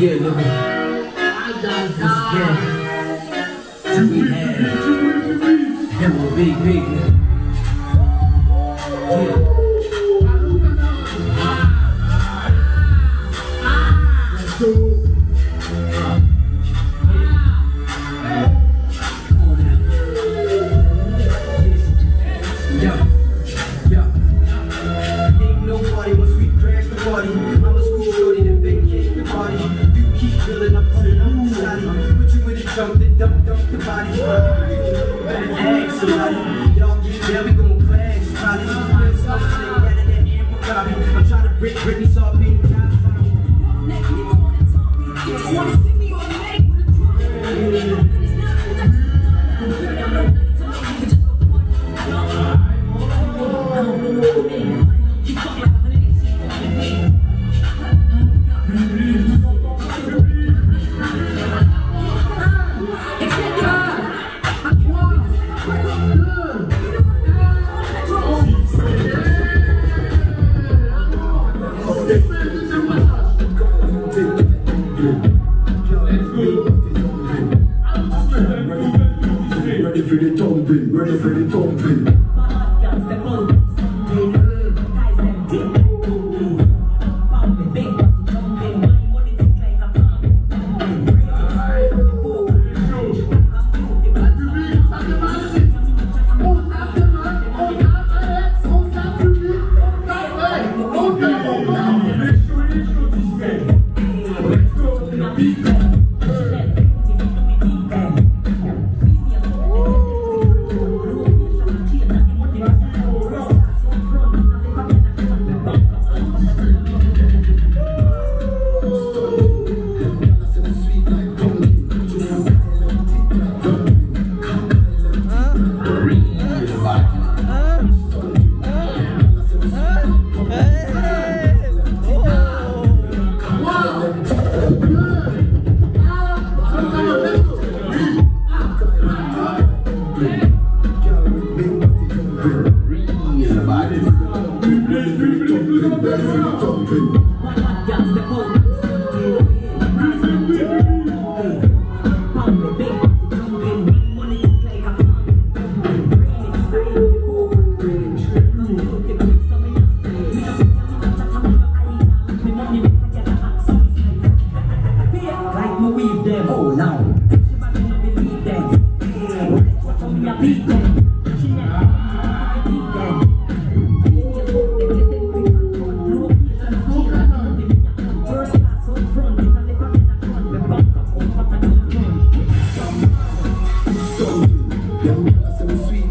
Yeah, nigga. We had M.O.B. big nigga. Yeah. Let's go. Something dump the body. Ask somebody. Y'all get there, we gon' clash. Probably something out of that amber. I'm trying to break Britney saw me. Wanna see me on the leg with a Ready for the thumping. Sweet.